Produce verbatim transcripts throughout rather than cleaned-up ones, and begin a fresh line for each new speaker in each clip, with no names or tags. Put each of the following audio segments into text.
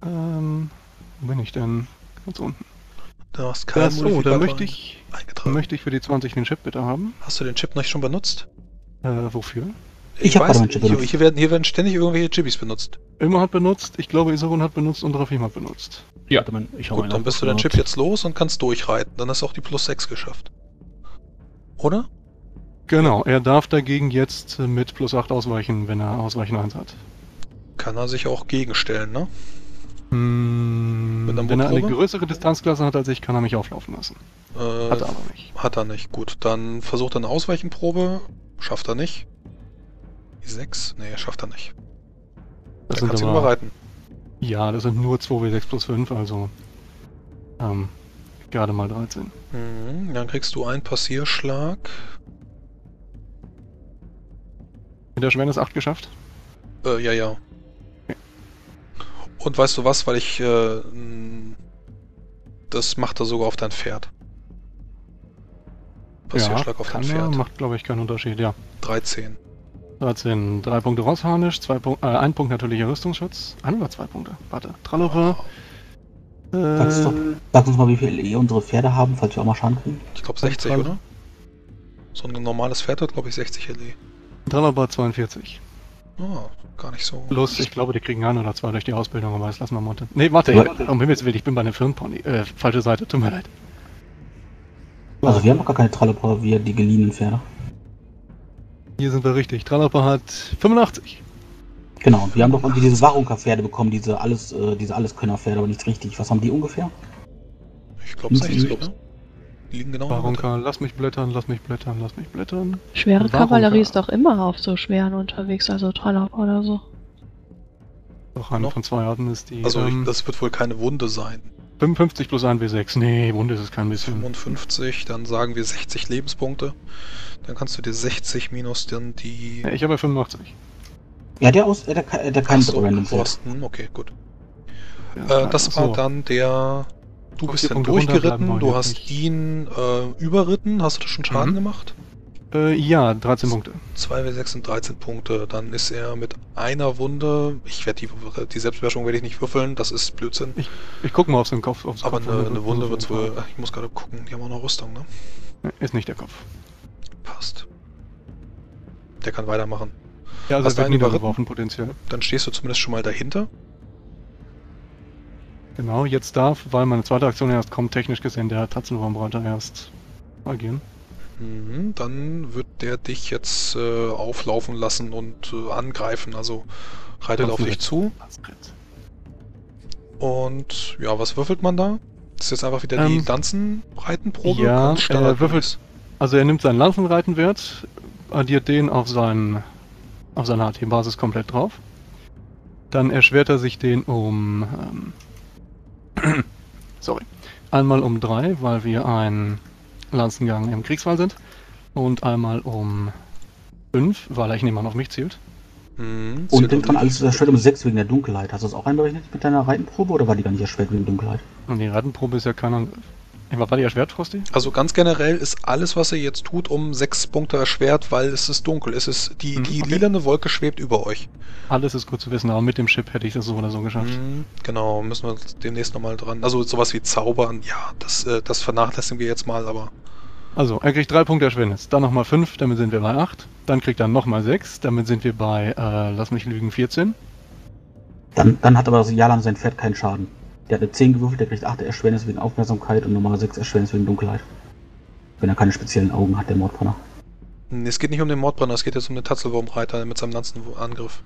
Ähm, wo bin ich denn? Ganz unten.
Du hast keinen
Das, oh, da
Modifikator
möchte ich,
eingetragen.
möchte ich für die zwanzig den Chip bitte haben.
Hast du den Chip noch schon benutzt?
Äh, wofür?
Ich hab
weiß,
gerade meinen Chip
hier,
benutzt.
hier, werden, hier werden ständig irgendwelche Chibbys benutzt.
Immer hat benutzt, ich glaube Isarun hat benutzt und Rafim hat benutzt.
Ja, ich habe
Gut, dann bist du deinen Chip jetzt los und kannst durchreiten. Dann hast du auch die plus sechs geschafft. Oder?
Genau, er darf dagegen jetzt mit plus acht ausweichen, wenn er Ausweichen eins hat.
Kann er sich auch gegenstellen, ne?
Hm,
Mit einer
wenn er eine
Mutprobe?
größere Distanzklasse hat als ich, kann er mich auflaufen lassen.
Äh,
Hat er aber nicht.
Hat er nicht. Gut, dann versucht er eine Ausweichenprobe. Schafft er nicht. Die sechs? Nee, schafft er nicht.
Das
Dann
sind
kannst du ihn
aber,
überreiten.
ja, das sind nur zwei W sechs plus fünf, also ähm, gerade mal dreizehn.
Mhm, dann kriegst du einen Passierschlag.
Mit der Schwernis acht geschafft?
Äh, ja, ja. Und weißt du was, weil ich, äh, m, das macht er sogar auf dein Pferd. Passierschlag auf dein
kann er,
Pferd.
macht glaube ich keinen Unterschied, ja.
dreizehn.
dreizehn, drei Punkte Rossharnisch, zwei Punkt, äh, ein Punkt natürlicher Rüstungsschutz. Ein oder zwei Punkte? Warte, Tralloper.
Sagst
Äh,
du, sag uns mal, wie viel E unsere Pferde haben, falls wir auch mal Schaden kriegen.
Ich glaube sechzig,
Trall-
oder? So ein normales Pferd hat, glaube ich, sechzig L E.
Tralloper zweiundvierzig.
Oh, gar nicht so.
Plus, ich glaube, die kriegen ein oder zwei durch die Ausbildung, aber das lassen wir mal unter. Nee, warte,
Ja.
um Himmels Willen, ich bin bei einem Firmenpony. Äh, falsche Seite, tut mir leid.
Also wir haben doch gar keine Tralloper, wir die geliehenen Pferde.
Hier sind wir richtig. Tralloper hat fünfundachtzig.
Genau, und wir haben doch irgendwie diese Warunka-Pferde bekommen, diese alles, äh, diese Alleskönner-Pferde, aber nicht richtig. Was haben die ungefähr?
Ich glaube
Hm,
sechzig,
hm.
ne? Die liegen genau in der Mitte.
Barunka, lass mich blättern, lass mich blättern, lass mich blättern.
Schwere
Warum
Kavallerie
gar?
ist doch immer auf so schweren unterwegs, also Tralloper oder so.
Doch, eine
Noch?
von zwei Arten ist die.
Also, ich,
ähm,
das wird wohl keine Wunde sein.
fünfundfünfzig plus ein W sechs. Nee, Wunde ist es kein bisschen.
fünfundfünfzig, dann sagen wir sechzig Lebenspunkte. Dann kannst du dir sechzig minus dann die...
Ja, ich habe fünfundachtzig.
Ja, der aus, äh, der, der, der kein
Ach so,
Random
du
Pferd.
hast- hm, okay, gut.
Ja,
Äh, das war
so.
dann der... Du
Auf
bist
vier
dann
Punkte runter, bleiben
durchgeritten,
wir
du
jetzt
hast
nicht.
ihn äh, überritten. Hast du da schon Schaden
Mhm.
gemacht?
Äh, ja, dreizehn Punkte.
zwei W sechs und dreizehn Punkte. Dann ist er mit einer Wunde... Ich werde die, die Selbstbeherrschung werde ich nicht würfeln, das ist Blödsinn.
Ich, ich guck mal aufs den Kopf. Aufs
Aber
Kopf
eine, eine Wunde wird
so
wohl... Ich muss gerade gucken, die haben auch noch Rüstung, ne?
Nee, ist nicht der Kopf.
Passt. Der kann weitermachen.
Ja, also
Hast
er
du
wird
einen überritten?
niedergeworfen potenziell.
Dann stehst du zumindest schon mal dahinter.
Genau, jetzt darf, weil meine zweite Aktion erst kommt, technisch gesehen der Tatzenwurmbreiter erst agieren.
Mhm, dann wird der dich jetzt äh, auflaufen lassen und äh, angreifen. Also reitet auf dich zu. Und ja, was würfelt man da? Das ist jetzt einfach wieder die
Ähm,
Lanzenreitenprobe?
ja,
Ganz Standard-
er würfelt- Also er nimmt seinen Lanzenreitenwert, addiert den auf seinen auf seine H T-Basis komplett drauf. Dann erschwert er sich den um ähm, sorry. Einmal um drei, weil wir ein Lanzengang im Kriegsfall sind. Und einmal um fünf, weil er ich nehme an auf mich zielt.
Mhm,
Und
zählt
den
auf
kann
dich.
alles erschwert um sechs wegen der Dunkelheit. Hast du das auch einberechnet mit deiner Reitenprobe oder war die gar nicht erschwert wegen Dunkelheit?
Und die Reitenprobe ist ja kein Angriff. War die erschwert, Frosty?
Also ganz generell ist alles, was er jetzt tut, um sechs Punkte erschwert, weil es ist dunkel. Es ist die,
Mhm,
die
okay.
lilane Wolke schwebt über euch.
Alles ist gut zu wissen, aber mit dem Chip hätte ich das so oder so geschafft.
Mhm, genau, müssen wir demnächst nochmal dran. Also sowas wie Zaubern, ja, das, äh, das vernachlässigen wir jetzt mal, aber
Also, er kriegt drei Punkte Erschwernis, dann nochmal fünf, damit sind wir bei acht. Dann kriegt er nochmal sechs, damit sind wir bei, äh, lass mich lügen, vierzehn.
Dann, dann hat aber das Jalan sein Pferd keinen Schaden. Der hat eine zehn gewürfelt, der kriegt acht Erschwernis wegen Aufmerksamkeit und nochmal sechs Erschwernis wegen Dunkelheit. Wenn er keine speziellen Augen hat, der Mordbrenner.
Nee, es geht nicht um den Mordbrenner, es geht jetzt um den Tatzelwurmreiter mit seinem Lanzenangriff.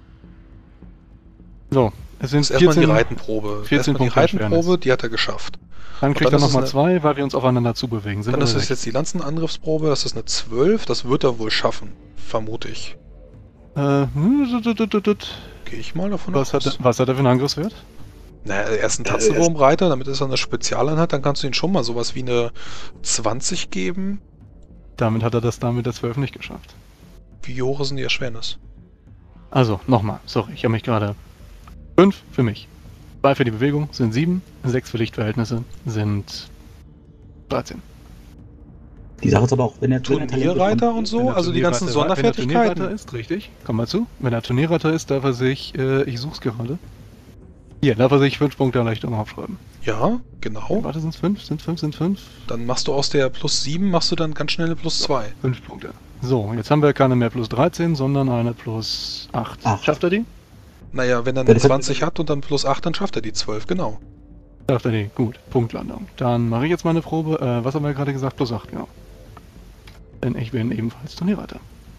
So, es sind
Das ist erstmal die
vierzehn,
Reitenprobe.
vierzehn
Erstmal die
Punkte
Reitenprobe,
Erschwernis.
die hat er geschafft.
Dann
Und
kriegt
dann
er
ist es
nochmal
eine-
zwei, weil wir uns aufeinander zubewegen. Sind
Dann
wir
ist
bei
es
sechs.
jetzt die Lanzenangriffsprobe, das ist eine zwölf, das wird er wohl schaffen. Vermute ich.
Äh, hm, tut, tut, tut, tut.
Gehe ich mal davon
was,
aus.
hat er, was hat er für einen Angriffswert?
Naja, er ist ein Tatzelwurmreiter, damit ist er eine Spezialeinheit, dann kannst du ihm schon mal sowas wie eine zwanzig geben.
Damit hat er das da mit der zwölf nicht geschafft.
Wie hoch ist denn die Erschwernis?
Also, nochmal, sorry, ich habe mich gerade... fünf für mich. zwei für die Bewegung sind sieben, sechs für Lichtverhältnisse sind dreizehn.
Die Sache ist aber auch, wenn er wenn er Talent
Turnierreiter
bekommt-
und so,
Wenn er
also die ganzen
Turnierreiter- Wenn er Turnierreiter
Sonderfertigkeiten.
ist, richtig. Komm mal zu. Wenn er Turnierreiter ist, darf er sich, äh, ich such's gerade, Hier, darf er sich fünf Punkte Erleichterung aufschreiben.
Ja, genau.
Warte, sind es fünf? Sind fünf? Sind fünf?
Dann machst du aus der plus sieben, machst du dann ganz schnell eine plus zwei.
Fünf Punkte. So, jetzt haben wir keine mehr plus dreizehn, sondern eine plus acht.
Acht.
Schafft er die?
Naja, wenn er
Ja,
eine
das hat-
zwanzig hat und dann plus acht, dann schafft er die zwölf, genau.
Schafft er die. Gut, Punktlandung. Dann mache ich jetzt meine Probe. Äh, was haben wir gerade gesagt? Plus acht, genau. Denn ich bin ebenfalls Turnierreiter.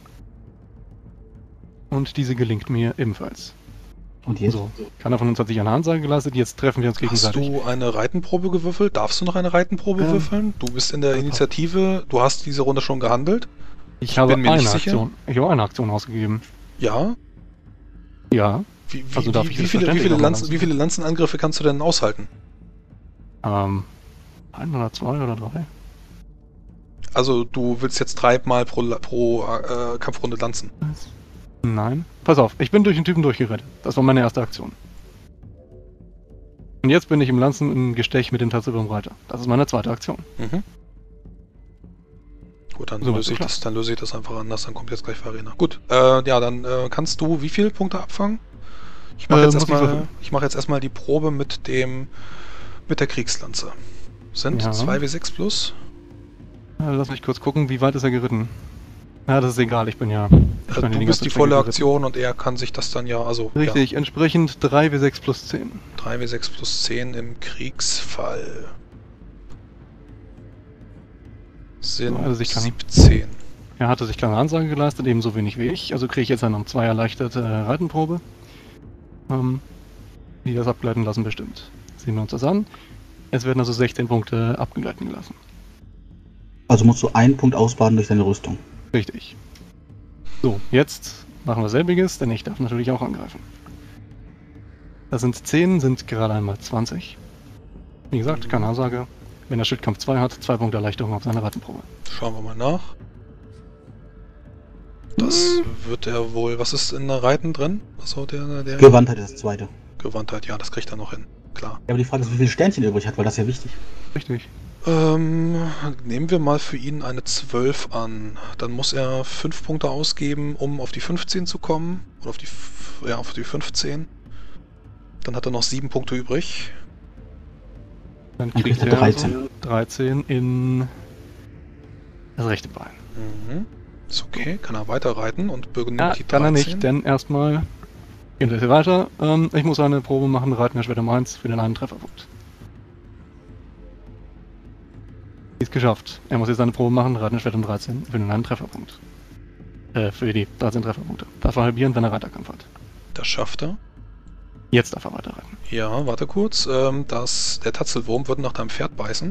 Und diese gelingt mir ebenfalls.
Und jetzt?
So, keiner von uns hat sich eine Ansage geleistet, jetzt treffen wir uns
Hast
gegenseitig.
du eine Reitenprobe gewürfelt? Darfst du noch eine Reitenprobe
Ähm,
würfeln? Du bist in der
ein paar.
Initiative, du hast diese Runde schon gehandelt?
Ich habe
bin mir
eine
nicht sicher.
Aktion. Ich habe eine Aktion ausgegeben.
Ja.
Ja.
Wie, wie,
Also darf
wie,
ich
wie,
das
viele, wie,
verständlich
viele
machen
Lanzen,
lassen?
wie viele Lanzenangriffe kannst du denn aushalten?
Ähm. Ein oder zwei oder drei?
Also du willst jetzt dreimal pro, La- pro äh, Kampfrunde lanzen.
Nein. Pass auf, ich bin durch den Typen durchgerettet. Das war meine erste Aktion. Und jetzt bin ich im Lanzen im Gestech mit dem Tatzelwurmreiter. Das ist meine zweite Aktion.
Mhm. Gut, dann,
So,
löse ich
klar.
das, dann löse ich das einfach anders, dann kommt jetzt gleich Farina. Gut, äh, ja, dann äh, kannst du wie viele Punkte abfangen? Ich mache
Äh,
jetzt
muss ich
erstmal
würfeln.
ich mache jetzt erstmal die Probe mit dem mit der Kriegslanze. Sind
Ja.
zwei W sechs plus?
Äh, Lass mich kurz gucken, wie weit ist er geritten? Ja, das ist egal, ich bin ja... Ich
Äh,
bin
du
die
bist
ganze
die
Strecke
volle
geritten.
Aktion und er kann sich das dann ja, also
Richtig, entsprechend drei W sechs plus zehn.
ja, drei W sechs plus zehn im Kriegsfall. Sind
Also ich kann-
siebzehn.
Er hatte sich keine Ansage geleistet, ebenso wenig wie ich. Also kriege ich jetzt eine um zwei erleichterte äh, Reitenprobe. Ähm, die das abgleiten lassen bestimmt. Sehen wir uns das an. Es werden also sechzehn Punkte abgleiten gelassen.
Also musst du einen Punkt ausbaden durch deine Rüstung.
Richtig. So, jetzt machen wir selbiges, denn ich darf natürlich auch angreifen. Das sind zehn, sind gerade einmal zwanzig. Wie gesagt, keine Ansage. Wenn der Schildkampf zwei hat, zwei Punkte Erleichterung auf seine Reitenprobe.
Schauen wir mal nach. Das wird er wohl. Was ist in der Reiten drin? Achso, der, der
Gewandtheit ist das zweite.
Gewandtheit, ja, das kriegt er noch hin. Klar.
Ja, aber die Frage ist, wie viele Sternchen er übrig hat, weil das ist ja wichtig.
Richtig.
Ähm, nehmen wir mal für ihn eine zwölf an. Dann muss er fünf Punkte ausgeben, um auf die fünfzehn zu kommen. Oder auf die, f- ja, auf die fünfzehn. Dann hat er noch sieben Punkte übrig.
Dann
Dann
kriegt
kriegt
er
er dreizehn.
also dreizehn in das rechte Bein.
Mhm. Ist okay, kann er weiter reiten und benimmt
Ja,
die
kann er
dreizehn.
nicht, denn erstmal geht es weiter. Ähm, ich muss eine Probe machen, Reiten Schwert um eins für den einen Trefferpunkt. Ist geschafft. Er muss jetzt eine Probe machen, Reiten Schwert um dreizehn für den einen Trefferpunkt. Äh, für die dreizehn Trefferpunkte. Darf er halbieren, wenn er Reiterkampf hat.
Das schafft er.
Jetzt darf er weiterreiten.
Ja, warte kurz. Ähm, das, der Tatzelwurm wird nach deinem Pferd beißen.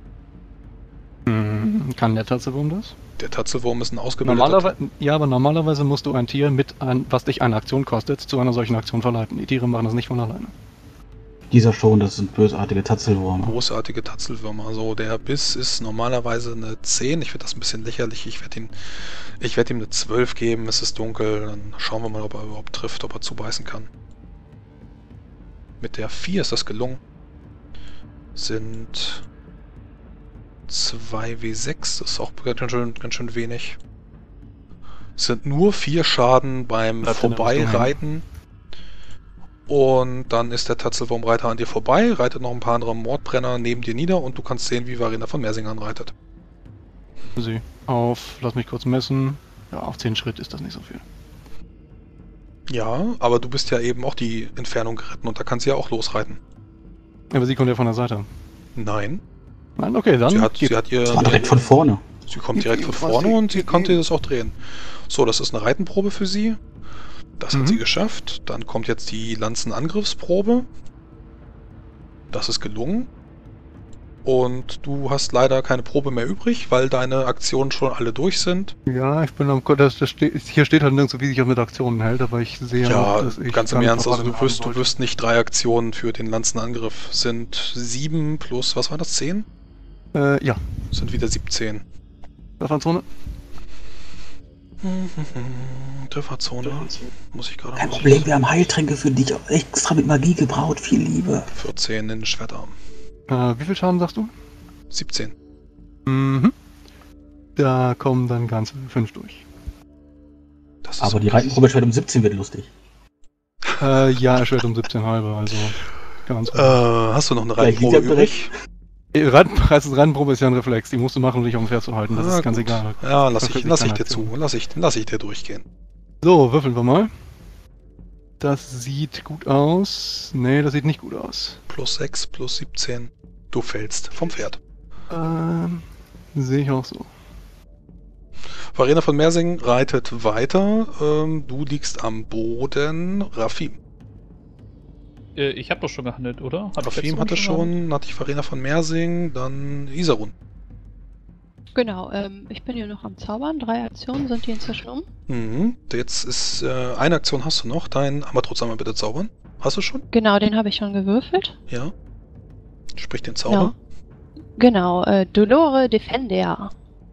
Mhm. Kann der Tatzelwurm das?
Der Tatzelwurm ist ein ausgebildeter...
Normalerweise, ja, aber normalerweise musst du ein Tier mit ein, was dich eine Aktion kostet, zu einer solchen Aktion verleiten. Die Tiere machen das nicht von alleine.
Dieser schon, das sind bösartige Tatzelwürmer.
Großartige Tatzelwürmer. Also der Biss ist normalerweise eine zehn. Ich finde das ein bisschen lächerlich. Ich werde ihm, ich werde ihm eine zwölf geben. Es ist dunkel. Dann schauen wir mal, ob er überhaupt trifft, ob er zubeißen kann. Mit der vier ist das gelungen. Sind zwei W sechs. Das ist auch ganz schön, ganz schön wenig. Es sind nur vier Schaden beim
Bleibt in der Rüstung
Vorbeireiten. Und dann ist der Tatzelwurmreiter an dir vorbei, reitet noch ein paar andere Mordbrenner neben dir nieder und du kannst sehen, wie Varina von Mersingern reitet.
Sie auf, lass mich kurz messen. Ja, auf zehn Schritt ist das nicht so viel.
Ja, aber du bist ja eben auch die Entfernung geritten und da kann sie ja auch losreiten.
Aber sie kommt ja von der Seite.
Nein,
Nein, okay, dann
sie hat,
geht.
sie hat ihr...
Das war direkt von vorne.
Sie kommt direkt von vorne und sie konnte das auch drehen. So, das ist eine Reitenprobe für sie. Das hat
Mhm.
sie geschafft. Dann kommt jetzt die Lanzenangriffsprobe. Das ist gelungen. Und du hast leider keine Probe mehr übrig, weil deine Aktionen schon alle durch sind.
Ja, ich bin am das, das steht, hier steht halt nirgendwo, wie sich das mit Aktionen hält, aber ich sehe
Ja,
auch, dass ich
ganz im
keine
Ernst, also
Parade
du wirst,
haben
du
wollte.
wirst nicht drei Aktionen für den Lanzenangriff. Sind sieben plus, was war das, zehn?
Äh, ja.
Sind wieder siebzehn.
Trefferzone?
Trefferzone. Muss ich gerade
Kein
mal-
Problem, wir haben Heiltränke für dich extra mit Magie gebraut. Viel Liebe.
vierzehn in den Schwertarm.
Äh, wie viel Schaden sagst du?
siebzehn.
Mhm. Da kommen dann ganze fünf durch.
Das ist
Aber die
okay.
Reitenprobe Schwert um siebzehn wird lustig.
Äh, ja, er schwert um siebzehn halbe, also. Ganz
Äh, hast du noch eine
Gleich
Reitprobe
liegt er
übrig?
Randprobe ist ja ein Reflex, die musst du machen, um dich auf dem Pferd zu halten. Das
Ah,
ist ganz
gut.
egal.
Ja, lass ich,
Verkürzt
lass ich
keine
dir zu.
Aktion.
Lass ich, lass ich dir durchgehen.
So, würfeln wir mal. Das sieht gut aus. Nee, das sieht nicht gut aus.
Plus sechs, plus siebzehn. Du fällst vom Pferd.
Ähm, sehe ich auch so.
Verena von Mersing reitet weiter. Ähm, du liegst am Boden. Rafim.
Äh, ich habe doch schon gehandelt, oder? Hab ich
Rafim
letzte
hatte
Runde gehandelt?
schon, hatte ich Verena von Mersing, dann Isarun.
Genau, ähm, ich bin hier noch am Zaubern. Drei Aktionen sind die inzwischen um.
Mhm. Jetzt ist, äh, eine Aktion hast du noch. Dein Amatruz einmal bitte zaubern. Hast du schon?
Genau, den habe ich schon gewürfelt.
Ja. Sprich den Zauber.
Genau, äh, Dolore Defender.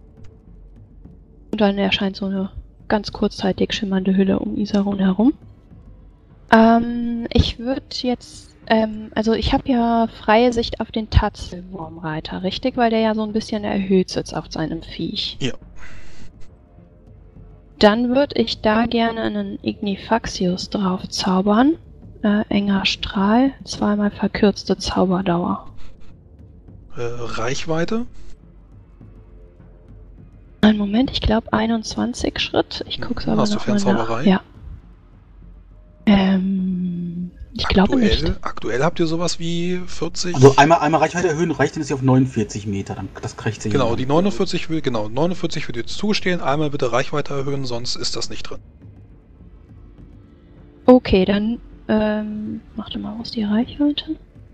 Und dann erscheint so eine ganz kurzzeitig schimmernde Hülle um Isarun herum. Ähm, ich würde jetzt, ähm, also ich habe ja freie Sicht auf den Tatzelwurmreiter, richtig? Weil der ja so ein bisschen erhöht sitzt auf seinem Viech.
Ja.
Dann würde ich da gerne einen Ignifaxius drauf zaubern. Äh, enger Strahl, zweimal verkürzte Zauberdauer.
Äh, Reichweite.
Einen Moment, ich glaube einundzwanzig Schritt. Ich gucke es aber
Hast du
noch mal
Fernzauberei?
nach. Ja. Ähm, ich glaube nicht.
Aktuell, aktuell habt ihr sowas wie vierzig.
Also einmal, einmal Reichweite erhöhen reicht, dann ist sie auf neunundvierzig Meter. Dann, das kriegt sie.
Genau,
hin.
die neunundvierzig will, genau, neunundvierzig würde jetzt zugestehen. Einmal bitte Reichweite erhöhen, sonst ist das nicht drin.
Okay, dann ähm, mach doch mal aus die Reichweite.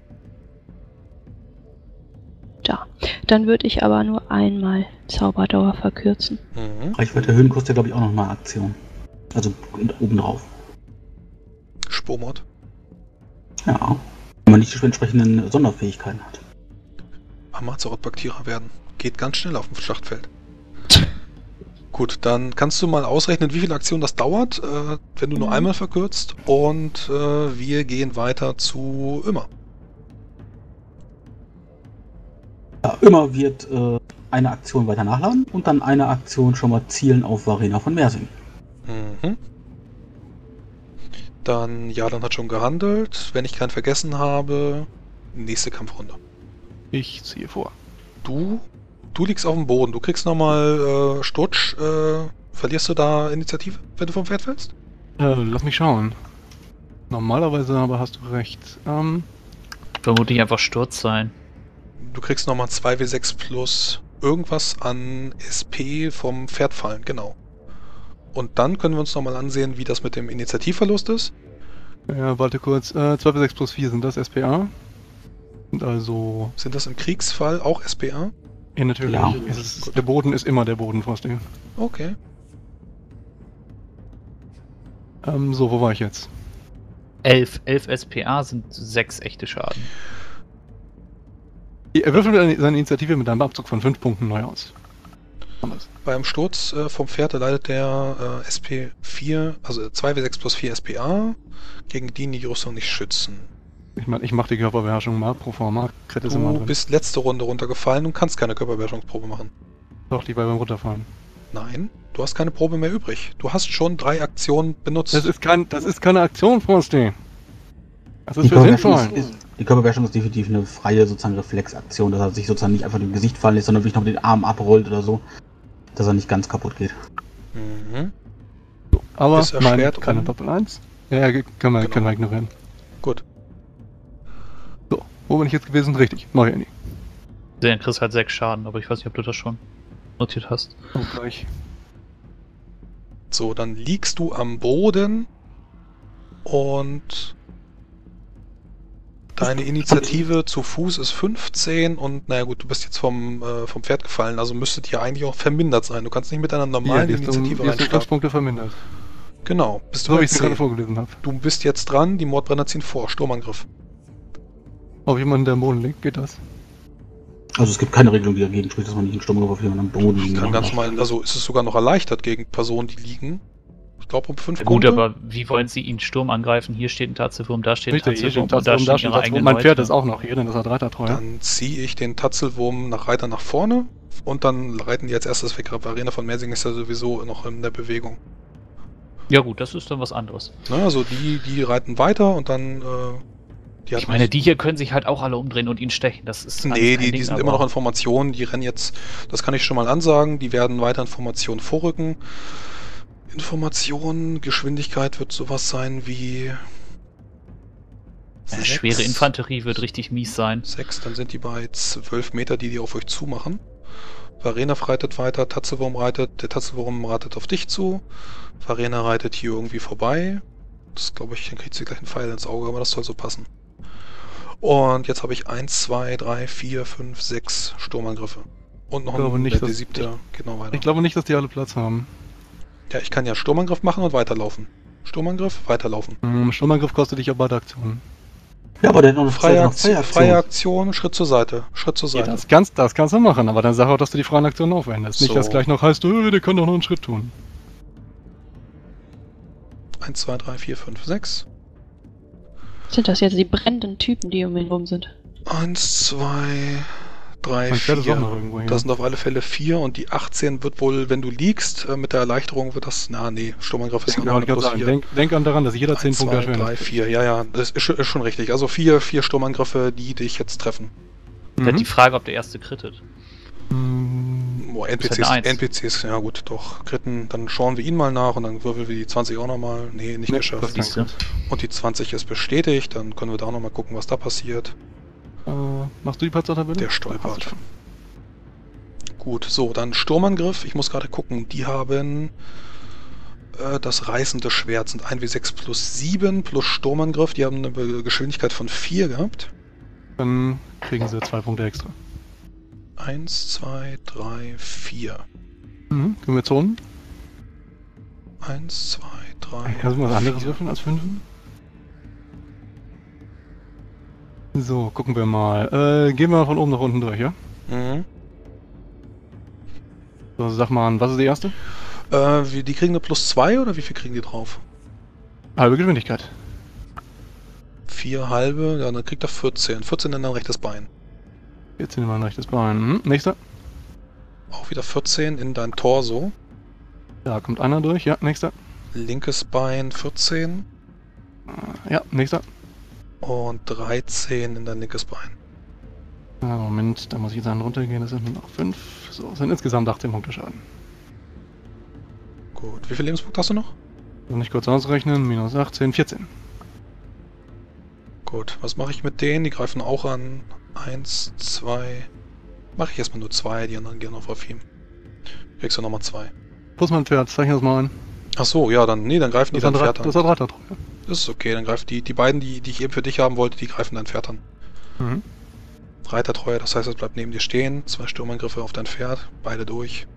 Da. Dann würde ich aber nur einmal Zauberdauer verkürzen.
Mhm.
Reichweite erhöhen kostet ja, glaube ich, auch noch mal Aktion. Also obendrauf.
Spurmord.
Ja. Wenn man nicht die entsprechenden Sonderfähigkeiten hat.
Amazorat-Baktierer werden. Geht ganz schnell auf dem Schlachtfeld. Gut, dann kannst du mal ausrechnen, wie viele Aktionen das dauert, äh, wenn du nur
Mhm.
einmal verkürzt. Und äh, wir gehen weiter zu Immer.
Ja, immer wird äh, eine Aktion weiter nachladen und dann eine Aktion schon mal zielen auf Verena von Mersing.
Mhm. Dann, ja, dann hat schon gehandelt. Wenn ich keinen vergessen habe, nächste Kampfrunde.
Ich ziehe vor.
Du, du liegst auf dem Boden. Du kriegst nochmal äh, Stutsch. Äh, verlierst du da Initiative, wenn du vom Pferd fällst?
Äh, lass mich schauen. Normalerweise aber hast du recht. Ähm,
Vermutlich einfach Sturz sein.
Du kriegst nochmal zwei W sechs plus irgendwas an S P vom Pferd fallen, genau. Und dann können wir uns nochmal ansehen, wie das mit dem Initiativverlust ist.
ja, warte kurz. Äh, zwei bis sechs plus vier sind das S P A. Und also,
Sind das im Kriegsfall auch S P A?
ja, natürlich.
Ja.
Ist es, der Boden ist immer der Boden, Frosty.
Okay.
Ähm, so, wo war ich jetzt?
elf. elf S P A sind sechs echte Schaden.
Er würfelt seine Initiative mit einem Abzug von fünf Punkten neu aus. Anders.
Beim Sturz äh, vom Pferd erleidet der äh, S P vier, also zwei W sechs plus vier S P A, gegen die die Rüstung nicht schützen.
Ich meine, ich mache die Körperbeherrschung mal pro forma. Crit ist immer
Du
drin.
bist letzte Runde runtergefallen und kannst keine Körperbeherrschungsprobe machen.
Doch, die bei beim Runterfallen.
Nein, du hast keine Probe mehr übrig. Du hast schon drei Aktionen benutzt.
Das ist, kein, das ist keine Aktion, Frosty. Das ist
Die
für
Körperbeherrschung
sinnvoll.
ist, ist, die Körperbeherrschung ist definitiv eine freie sozusagen Reflexaktion, dass er sich sozusagen nicht einfach im Gesicht fallen lässt, sondern wirklich noch mit den Arm abrollt oder so, dass er nicht ganz kaputt geht.
Mhm.
Aber
Ist
nein,
erschwert
keine
um-
Doppel eins. Ja, ja, können wir,
Genau.
können wir ignorieren.
Gut.
So, wo bin ich jetzt gewesen? Richtig, mach ich nie.
Der kriegst halt sechs Schaden, aber ich weiß nicht, ob du das schon notiert hast.
Oh, gleich.
So, dann liegst du am Boden und deine Initiative zu Fuß ist fünfzehn und naja gut, du bist jetzt vom, äh, vom Pferd gefallen, also müsste die ja eigentlich auch vermindert sein. Du kannst nicht mit einer
Ja,
normalen
die ist um,
Initiative
die ist um fünf
reinstarten.
Punkte vermindert.
Genau, bist du
So wie
bei
ich es gerade
zehn.
vorgelesen habe.
Du bist jetzt dran, die Mordbrenner ziehen vor, Sturmangriff.
Auf jemanden, der am Boden liegt, geht das?
Also es gibt keine Regelung, die dagegen spricht, dass man nicht einen Sturmangriff auf jemanden am Boden liegen
Kann ganz
kann.
mal, also ist es sogar noch erleichtert gegen Personen, die liegen. Ich glaube um fünf
Ja, gut,
Punkte.
aber wie wollen sie ihn Sturm angreifen? Hier steht ein Tatzelwurm, da steht ein
Richtig, hier
Tatzelwurm
steht
und da
Tatzelwurm, da
stehen
steht
ihre
Tatzelwurm.
eigenen
Mein Pferd
Leute.
ist auch noch hier, denn das hat Reitertreue.
Dann ziehe ich den Tatzelwurm nach Reiter nach vorne und dann reiten die als erstes weg. Arena von Mersing ist ja sowieso noch in der Bewegung.
Ja gut, das ist dann was anderes.
Na, also die, die reiten weiter und dann äh, Die hat
Ich meine,
nicht-
die hier können sich halt auch alle umdrehen und ihn stechen. Das ist alles
Nee,
kein
die,
Ding,
die sind
aber-
immer noch in Formation, die rennen jetzt, das kann ich schon mal ansagen, die werden weiter in Formation vorrücken. Information, Geschwindigkeit wird sowas sein wie...
Ja,
sechs.
schwere Infanterie wird richtig mies sein.
Sechs, dann sind die bei zwölf Meter, die die auf euch zumachen. Varena reitet weiter, Tatzewurm reitet, der Tatzewurm reitet auf dich zu. Varena reitet hier irgendwie vorbei. Das glaube ich, dann kriegt sie gleich einen Pfeil ins Auge, aber das soll so passen. Und jetzt habe ich eins, zwei, drei, vier, fünf, sechs Sturmangriffe. Und noch
Ich glaube
ein,
nicht,
der, der
dass-
siebte, geht noch weiter.
Ich glaube nicht, dass die alle Platz haben.
Ja, ich kann ja Sturmangriff machen und weiterlaufen. Sturmangriff, weiterlaufen.
Hm, Sturmangriff kostet dich aber Aktion.
Ja, aber der hat noch eine
Freie,
noch
Aktion,
freie
freie Aktion, Schritt zur Seite. Schritt zur
Ja,
Seite.
das, kannst, das kannst du machen, aber dann sag auch, dass du die freien Aktionen aufwendest. Nicht,
So.
dass gleich noch heißt, äh, der kann doch noch einen Schritt tun.
eins, zwei, drei, vier, fünf, sechs.
Sind das jetzt die brennenden Typen, die um ihn rum sind?
eins, zwei, drei,
Mein Pferd ist auch noch
vier.
irgendwo hier.
Das sind auf alle Fälle vier und die achtzehn wird wohl, wenn du liegst, äh, mit der Erleichterung wird das, na nee, Sturmangriff ist ja
Genau,
noch
ich kann
plus
sagen,
vier.
denk, denk an daran, dass jeder zehn
eins,
Punkte
zwei, drei,
erschwert.
vier, ja, ja, das ist, schon- ist schon richtig. Also vier, vier Sturmangriffe, die dich jetzt treffen.
Da
Mhm.
die Frage, ob der erste krittet.
Hm,
Boah,
Das ist
N P Cs,
halt eine Eins.
N P Cs, ja gut, doch, Kritten, dann schauen wir ihn mal nach und dann würfeln wir die zwanzig auch nochmal. Nee, nicht
Nee,
geschafft.
das
Siehst du?
Und die zwanzig ist bestätigt, dann können wir da auch nochmal gucken, was da passiert.
Äh, machst du die Patzer-Tabelle?
Der
Hast du
stolpert.
schon.
Gut, so, dann Sturmangriff. Ich muss gerade gucken, die haben äh, das reißende Schwert, sind eins W sechs plus sieben plus Sturmangriff. Die haben eine Be- Geschwindigkeit von vier gehabt.
Dann kriegen sie zwei Punkte extra.
eins, zwei, drei, vier.
Mhm. Können wir Zonen?
eins, zwei, drei.
Kannst du mal was anderes
vier.
würfeln als fünf? So, gucken wir mal. Äh, gehen wir mal von oben nach unten durch, ja?
Mhm.
So, sag mal an, was ist die erste?
Äh, wie, die kriegen eine plus zwei oder wie viel kriegen die drauf?
Halbe Geschwindigkeit.
vier halbe, ja, dann kriegt er vierzehn. vierzehn in dein rechtes Bein.
Jetzt nehmen wir ein rechtes Bein. Mhm. Nächster.
Auch wieder vierzehn in dein Torso.
Da kommt einer durch. Ja, nächster.
Linkes Bein vierzehn
Äh, Ja, nächster.
und dreizehn in dein linkes Bein.
Ah, Moment, da muss ich jetzt einen runtergehen. Das sind nur noch fünf. So, das sind insgesamt achtzehn Punkte Schaden.
Gut, wie viel Lebenspunkte hast du noch?
Soll ich kurz ausrechnen? Minus achtzehn, vierzehn.
Gut, was mache ich mit denen? Die greifen auch an. Eins, zwei. Mache ich erstmal nur zwei, die anderen gehen auf Rafim. Kriegst du nochmal zwei.
Plus mein Pferd, zeichne das mal ein.
Ach so, ja, dann, nee, dann greifen die
Das
dein
hat
Pferd
Rad-
an.
das hat Radlertreue.
Das ist okay, dann greifen die, die beiden, die, die ich eben für dich haben wollte, die greifen dein Pferd an.
Mhm.
Reitertreue, das heißt, es bleibt neben dir stehen. Zwei Sturmangriffe auf dein Pferd, beide durch.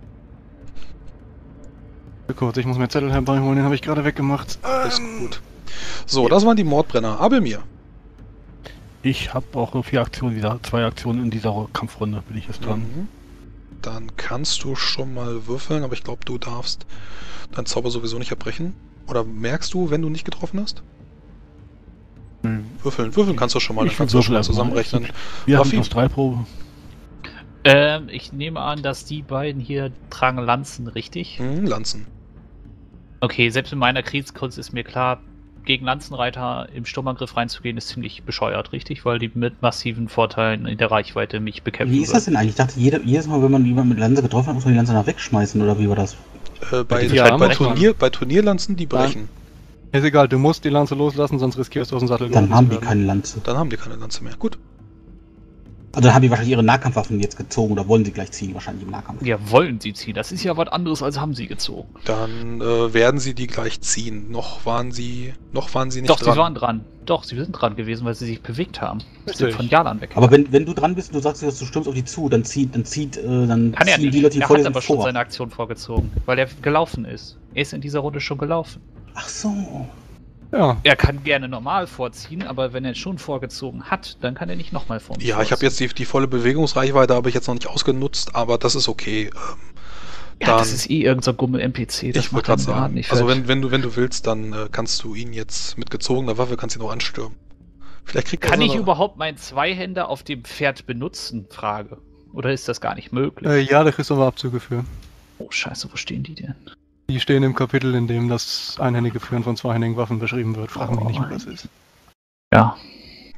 Kurz, ich muss mir Zettel herbeiholen, den habe ich gerade weggemacht.
Ist
Ähm,
gut. So, das waren die Mordbrenner. Abelmir.
Ich habe auch nur vier Aktionen, wieder zwei Aktionen in dieser Kampfrunde, bin ich jetzt dran.
Mhm. Dann kannst du schon mal würfeln, aber ich glaube, du darfst deinen Zauber sowieso nicht erbrechen. Oder merkst du, wenn du nicht getroffen hast?
Hm.
Würfeln, würfeln kannst du schon mal, dann
Ich
kannst du schon mal
würfel erst mal.
zusammenrechnen.
Wir haben
Raffi?
plus drei Probe.
Ähm, ich nehme an, dass die beiden hier tragen Lanzen, richtig?
Hm, Lanzen.
Okay, selbst in meiner Kriegskunst ist mir klar, gegen Lanzenreiter im Sturmangriff reinzugehen, ist ziemlich bescheuert, richtig? Weil die mit massiven Vorteilen in der Reichweite mich bekämpfen
Wie ist das denn eigentlich? Ich dachte, jede, jedes Mal, wenn man jemanden mit Lanze getroffen hat, muss man die Lanze nach wegschmeißen, oder wie war das?
Äh, bei,
die
bei,
Scheiben
bei,
brechen.
Turnier, bei Turnierlanzen, die brechen.
Ist egal, du musst die Lanze loslassen, sonst riskierst du aus dem Sattel
Dann
geworfen
haben
zu
die
werden.
keine Lanze.
Dann haben die keine Lanze mehr. Gut.
Also dann haben die wahrscheinlich ihre Nahkampfwaffen jetzt gezogen oder wollen sie gleich ziehen, wahrscheinlich im Nahkampf.
Ja, wollen sie ziehen. Das ist ja was anderes, als haben sie gezogen.
Dann äh, werden sie die gleich ziehen. Noch waren sie, noch waren sie nicht
Doch,
dran.
sie waren dran. Doch, sie sind dran gewesen, weil sie sich bewegt haben. Sie sind
Richtig.
von Jalan weg.
Aber wenn, wenn du dran bist und du sagst, du stürmst auf die zu, dann zieht, dann zieht, äh, dann
Kann er
ziehen
nicht.
die Leute, die
Er
vor
hat
dir
aber
sind,
schon
vor.
seine Aktion vorgezogen, weil er gelaufen ist. Er ist in dieser Runde schon gelaufen.
Ach so.
Ja,
Er kann gerne normal vorziehen, aber wenn er schon vorgezogen hat, dann kann er nicht nochmal vor.
Ja, ich habe jetzt die, die volle Bewegungsreichweite, habe ich jetzt noch nicht ausgenutzt, aber das ist okay. Ähm,
Ja,
dann-
das ist eh irgendein so Gummel-N P C. Das
ich
macht
wollte gerade
den Laden
sagen,
nicht
also
fett.
wenn, wenn, du, wenn du willst, dann äh, kannst du ihn jetzt mit gezogener Waffe, kannst ihn auch anstürmen. Vielleicht kriegt er
Kann
so
ich
eine-
überhaupt meinen Zweihänder auf dem Pferd benutzen? Frage. Oder ist das gar nicht möglich?
äh, ja, da kriegst du aber Abzüge für.
Oh, scheiße, wo stehen die denn?
Die stehen im Kapitel, in dem das einhändige Führen von zweihändigen Waffen beschrieben wird. Frag mich
Oh
nicht, wo
mein.
das ist.
Ja.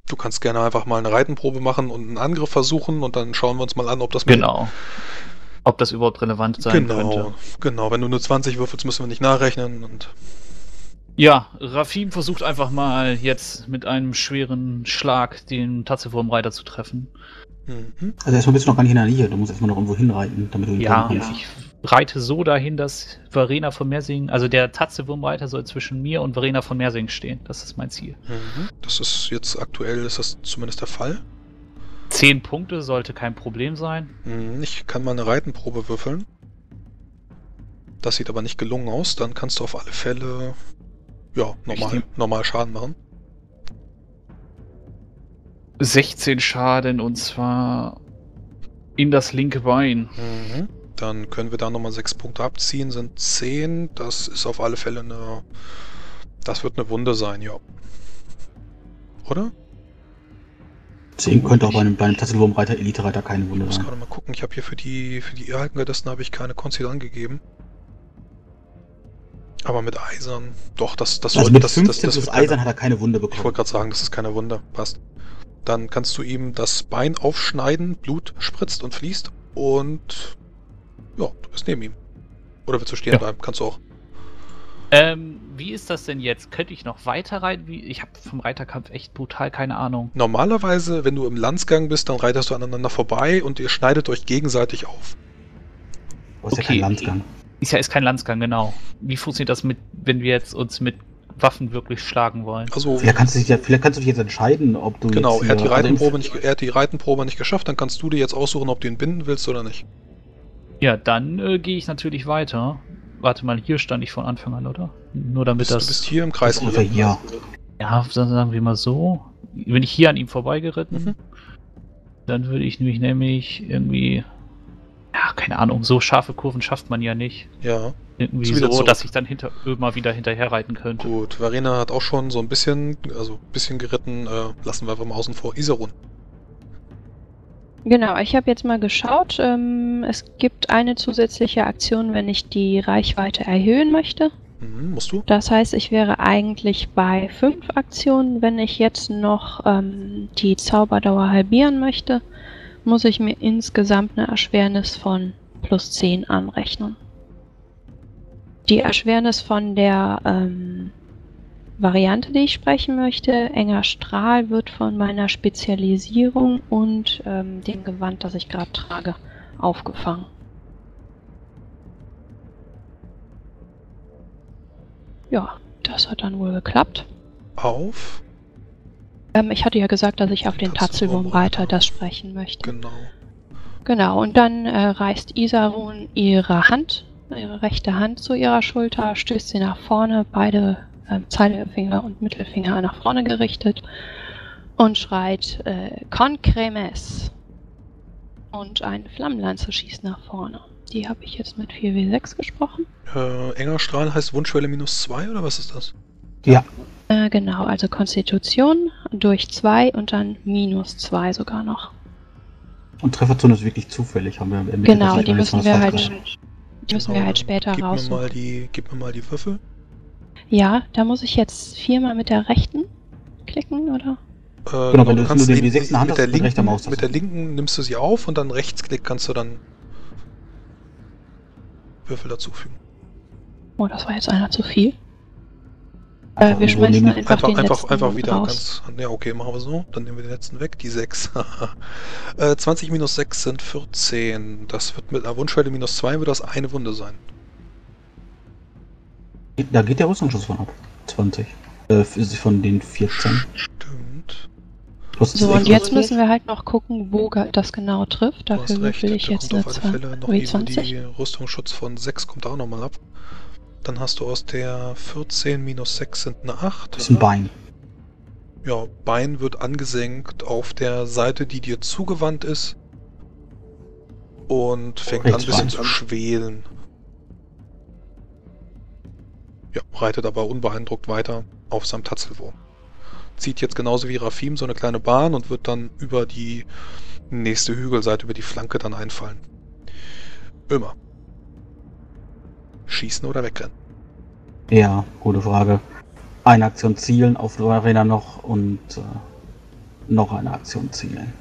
Du kannst gerne einfach mal eine Reitenprobe machen und einen Angriff versuchen und dann schauen wir uns mal an, ob das mit
Genau. Ob das überhaupt relevant sein
genau,
könnte.
Genau, wenn du nur zwanzig würfelst, müssen wir nicht nachrechnen. Und
Ja, Rafim versucht einfach mal jetzt mit einem schweren Schlag den Tatzewurmreiter zu treffen.
mhm.
Also erstmal bist du noch gar nicht in der Nähe, du musst erstmal noch irgendwo hinreiten, damit du ihn
Ja,
treffen kannst.
ich reite so dahin, dass Verena von Mersing, also der Tatzewurmreiter soll zwischen mir und Verena von Mersing stehen. Das ist mein Ziel.
Mhm. Das ist jetzt aktuell, ist das zumindest der Fall.
Zehn Punkte sollte kein Problem sein.
Mhm. Ich kann mal eine Reitenprobe würfeln. Das sieht aber nicht gelungen aus. Dann kannst du auf alle Fälle ja, normal, normal Schaden machen.
sechzehn Schaden und zwar in das linke Bein.
Mhm. Dann können wir da nochmal sechs Punkte abziehen, sind zehn. Das ist auf alle Fälle eine... Das wird eine Wunde sein, ja. Oder?
zehn könnte auch bei einem, bei einem Tasselwurmreiter, Elite-Reiter keine
Ich
Wunde
muss
sein.
gerade mal gucken. Ich habe hier für die für die Erhaltengardesten habe ich keine Konzil angegeben. Aber mit Eisern... Doch, das, das
Also
sollte...
mit
das,
fünfzehn
das, das
plus
wird
Eisern
keine,
hat er keine Wunde
Ich wollte
bekommen.
gerade sagen, das ist keine Wunde. Passt. Dann kannst du ihm das Bein aufschneiden, Blut spritzt und fließt und... Ja, du bist neben ihm. Oder willst du stehen
Ja.
bleiben? Kannst du auch.
Ähm, wie ist das denn jetzt? Könnte ich noch weiter reiten? Wie, ich habe vom Reiterkampf echt brutal keine Ahnung.
Normalerweise, wenn du im Landsgang bist, dann reitest du aneinander vorbei und ihr schneidet euch gegenseitig auf.
Das ist ja
Okay.
kein Landsgang.
Ist ja ist kein Landsgang, genau. Wie funktioniert das mit, wenn wir jetzt uns mit Waffen wirklich schlagen wollen?
Also,
Vielleicht kannst du dich, ja, vielleicht kannst du dich jetzt entscheiden, ob du
genau,
jetzt
er hat, die
hier- also im-
Reitenprobe nicht, er hat die Reitenprobe nicht geschafft, dann kannst du dir jetzt aussuchen, ob du ihn binden willst oder nicht.
Ja, dann äh, gehe ich natürlich weiter. Warte mal, hier stand ich von Anfang an, oder? Nur damit
Bist,
das...
du bist hier im Kreis.
ungefähr hier.
Ja, dann sagen wir mal so. Bin ich hier an ihm vorbeigeritten,
Mhm.
dann würde ich nämlich nämlich irgendwie... Ja, keine Ahnung, so scharfe Kurven schafft man ja nicht.
Ja,
Irgendwie
Ist wieder
so,
zurück.
dass ich dann hinter, immer wieder hinterher reiten könnte.
gut. Verena hat auch schon so ein bisschen, also ein bisschen geritten. Äh, lassen wir einfach mal außen vor. Iserun.
Genau, ich habe jetzt mal geschaut. Ähm, es gibt eine zusätzliche Aktion, wenn ich die Reichweite erhöhen möchte.
Mhm, musst du?
Das heißt, ich wäre eigentlich bei fünf Aktionen. Wenn ich jetzt noch ähm, die Zauberdauer halbieren möchte, muss ich mir insgesamt eine Erschwernis von plus zehn anrechnen. Die Erschwernis von der ähm, Variante, die ich sprechen möchte, enger Strahl, wird von meiner Spezialisierung und ähm, dem Gewand, das ich gerade trage, aufgefangen. Ja, das hat dann wohl geklappt.
Auf.
Ähm, ich hatte ja gesagt, dass ich auf den
Tatzelwurmreiter.
Tatzelwurmreiter das sprechen möchte.
Genau.
Genau, und dann äh, reißt Isarun ihre Hand, ihre rechte Hand zu ihrer Schulter, stößt sie nach vorne, beide äh, Zeigefinger und Mittelfinger nach vorne gerichtet und schreit äh, Con Cremes. Und eine Flammenlanze schießt nach vorne. Die habe ich jetzt mit vier W sechs gesprochen.
Äh, enger Strahl heißt Wunschwelle minus zwei oder was ist das?
Ja,
Äh, genau, also Konstitution durch zwei und dann minus zwei sogar noch.
und Trefferzone ist wirklich zufällig, haben wir im
Genau,
Endeffekt
die
jetzt
müssen
mal
wir
falsch
halt,
gemacht.
die müssen wir
Genau,
halt
dann
später
gib mir mal
raussuchen.
die, Gib mir mal die Würfel.
Ja, da muss ich jetzt viermal mit der rechten klicken, oder?
Äh,
Genau, wenn du-
kannst
wenn du den
die-
W sechs in der Hand
mit der
hast, mit rechter
linken,
Maustaste.
mit der linken nimmst du sie auf und dann Rechtsklick kannst du dann Würfel dazufügen.
Oh, das war jetzt einer zu viel.
Einfach
Äh, wir
irgendwo
schmeißen
neben-
einfach,
Einfach,
den
einfach,
letzten
einfach wieder.
raus.
Ganz, ja, okay, machen wir so. Dann nehmen wir den letzten weg. Die sechs. äh, zwanzig minus sechs sind vierzehn. Das wird mit einer Wunschwelle minus zwei wird das eine Wunde sein.
Da geht der Rüstungsschuss von ab. zwanzig. Äh, von den vierzehn.
Stimmt.
Du hast
So,
echt
und jetzt
was-
müssen wir halt noch gucken, wo ge- das genau trifft.
Du hast
Dafür
recht.
würfel ich
Da
jetzt
kommt
eine
auf alle Fälle noch
W
die,
zwanzig.
die Rüstungsschutz von sechs kommt auch nochmal ab. Dann hast du aus der vierzehn minus sechs sind eine acht.
Das ist ein Bein.
Ja, Bein wird angesenkt auf der Seite, die dir zugewandt ist. Und fängt an ein bisschen
Rechtsbein.
zu schwelen. Ja, reitet aber unbeeindruckt weiter auf seinem Tatzelwurm. Zieht jetzt genauso wie Rafim so eine kleine Bahn und wird dann über die nächste Hügelseite, über die Flanke dann einfallen. Ömer. Schießen oder wegrennen?
Ja, gute Frage. Eine Aktion zielen auf Arena noch und äh, noch eine Aktion zielen.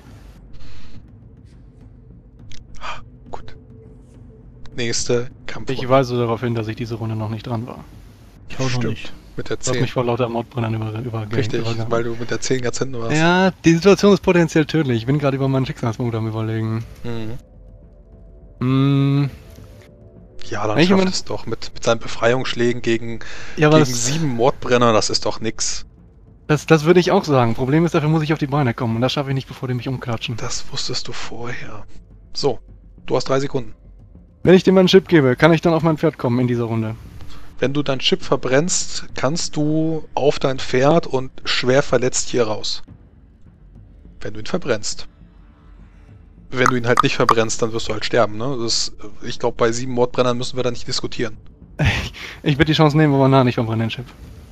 Gut. Nächste Kampfrunde.
Ich weise darauf hin, dass ich diese Runde noch nicht dran war.
Ich auch noch
Stimmt.
nicht.
Mit der
Du hast
zehn.
mich vor lauter Mordbrennern über, über
Richtig,
übergangen.
weil du mit der zehn ganz hinten warst.
Ja, die Situation ist potenziell tödlich. Ich bin gerade über meinen Schicksalspunkt am Überlegen.
Mhm.
Hm,
Ja, dann
Welche
schafft
Mann-
es doch mit, mit seinen Befreiungsschlägen gegen,
ja, aber
gegen
das,
sieben Mordbrenner, das ist doch nix.
das, das würde ich auch sagen. Problem ist, dafür muss ich auf die Beine kommen. Und das schaffe ich nicht, bevor die mich umklatschen.
Das wusstest du vorher. So, du hast drei Sekunden.
Wenn ich dir meinen Chip gebe, kann ich dann auf mein Pferd kommen in dieser Runde.
Wenn du dein Chip verbrennst, kannst du auf dein Pferd und schwer verletzt hier raus. Wenn du ihn verbrennst. Wenn du ihn halt nicht verbrennst, dann wirst du halt sterben. Ne? Das, ich glaube, bei sieben Mordbrennern müssen wir da nicht diskutieren.
Ich würde die Chance nehmen, aber na, nicht verbrenne den Chip.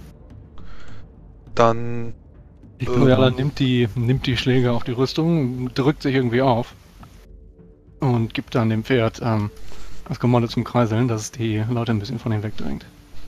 Dann
Ich
Ähm.
glaube, Jala nimmt die, nimmt die Schläge auf die Rüstung, drückt sich irgendwie auf und gibt dann dem Pferd ähm, das Kommando zum Kreiseln, dass es die Leute ein bisschen von ihm wegdrängt.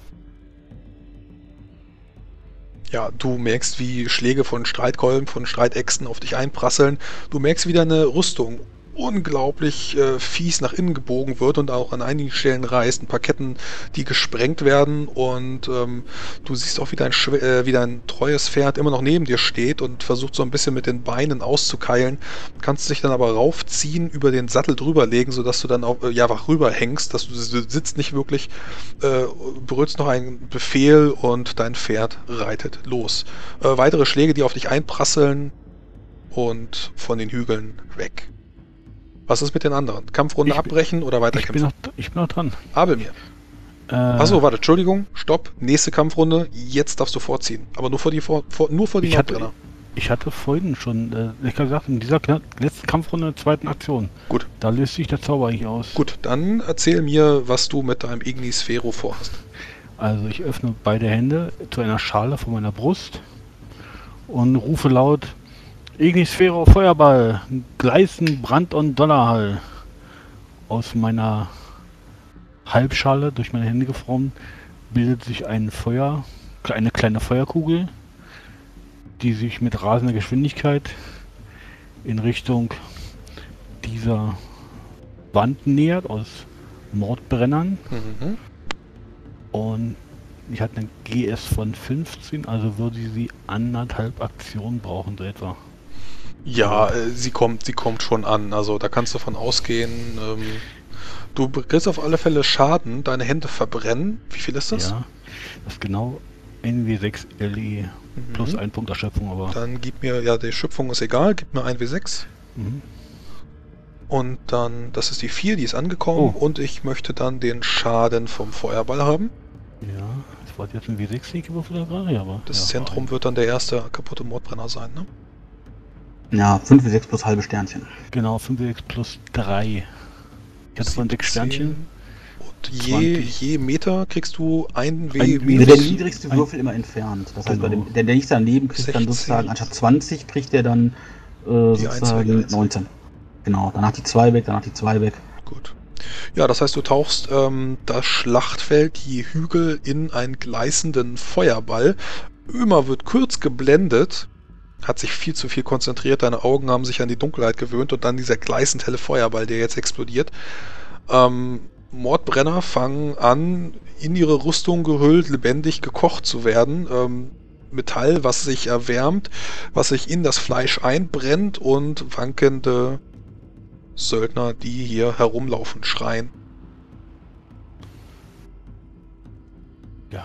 Ja, du merkst, wie Schläge von Streitkolben, von Streitäxten auf dich einprasseln. Du merkst, wie deine Rüstung unglaublich äh, fies nach innen gebogen wird und auch an einigen Stellen reißt. Ein paar Ketten, die gesprengt werden und ähm, du siehst auch, wie dein, Schw äh, wie dein treues Pferd immer noch neben dir steht und versucht so ein bisschen mit den Beinen auszukeilen. Kannst dich dann aber raufziehen, über den Sattel drüber legen, sodass du dann auch äh, ja, einfach rüberhängst, dass du, du sitzt nicht wirklich, äh, berührst noch einen Befehl und dein Pferd reitet los. Äh, weitere Schläge, die auf dich einprasseln und von den Hügeln weg. Was ist mit den anderen? Kampfrunde
Ich bin-
abbrechen oder
Ich bin,
weiterkämpfen?
noch, ich bin noch dran.
Abelmir.
Äh,
Achso, warte, Entschuldigung, stopp. Nächste Kampfrunde, jetzt darfst du vorziehen. Aber nur vor die, vor, vor, nur vor die
ich hatte,
Nordbrenner.
ich hatte vorhin schon, äh, ich habe gesagt, in dieser kle- letzten Kampfrunde der zweiten Aktion.
Gut.
Da löst sich der Zauber eigentlich aus.
Gut, dann erzähl mir, was du mit deinem Igni Sphero vorhast.
Also ich öffne beide Hände zu einer Schale vor meiner Brust und rufe laut: Ignisphäre, Feuerball, Gleißen, Brand und Donnerhall. Aus meiner Halbschale, durch meine Hände geformt, bildet sich ein Feuer, eine kleine Feuerkugel, die sich mit rasender Geschwindigkeit in Richtung dieser Wand nähert aus Mordbrennern.
Mhm.
Und ich hatte eine G S von fünfzehn, also würde sie anderthalb Aktionen brauchen, so etwa.
Ja, äh, sie kommt, sie kommt schon an. Also da kannst du von ausgehen. Ähm, du kriegst auf alle Fälle Schaden, deine Hände verbrennen. Wie viel ist das?
Ja, das ist genau N W sechs L E
Mhm.
plus ein Punkt Erschöpfung, aber.
Dann gib mir, ja, die Schöpfung ist egal, gib mir ein W sechs.
Mhm.
Und dann, das ist die vier, die ist angekommen.
Oh.
Und ich möchte dann den Schaden vom Feuerball haben.
Ja, das war jetzt ein W sechs gewürfelt gerade, ja, aber.
Das
ja,
Zentrum wird dann der erste kaputte Mordbrenner sein, ne?
Ja, fünf bis sechs plus halbe Sternchen.
Genau, fünf W sechs plus drei. Ich hatte von sechs Sternchen.
Und je,
zwanzig.
je Meter kriegst du ein W
Ein
Nee,
minus.
der niedrigste
ein-
Würfel immer entfernt. Das heißt, bei
Genau.
dem, der, der nächste daneben kriegt dann
sechzehn.
sozusagen, anstatt zwanzig kriegt der dann äh,
Die
sozusagen
Einzel-
neunzehn. Genau, danach die zwei weg, danach die zwei weg.
Gut. Ja, das heißt, du tauchst ähm, das Schlachtfeld, die Hügel in einen gleißenden Feuerball. Ömer wird kurz geblendet, hat sich viel zu viel konzentriert, deine Augen haben sich an die Dunkelheit gewöhnt und dann dieser gleißend helle Feuerball, der jetzt explodiert. Ähm, Mordbrenner fangen an, in ihre Rüstung gehüllt, lebendig gekocht zu werden. Ähm, Metall, was sich erwärmt, was sich in das Fleisch einbrennt und wankende Söldner, die hier herumlaufen, schreien.
Ja.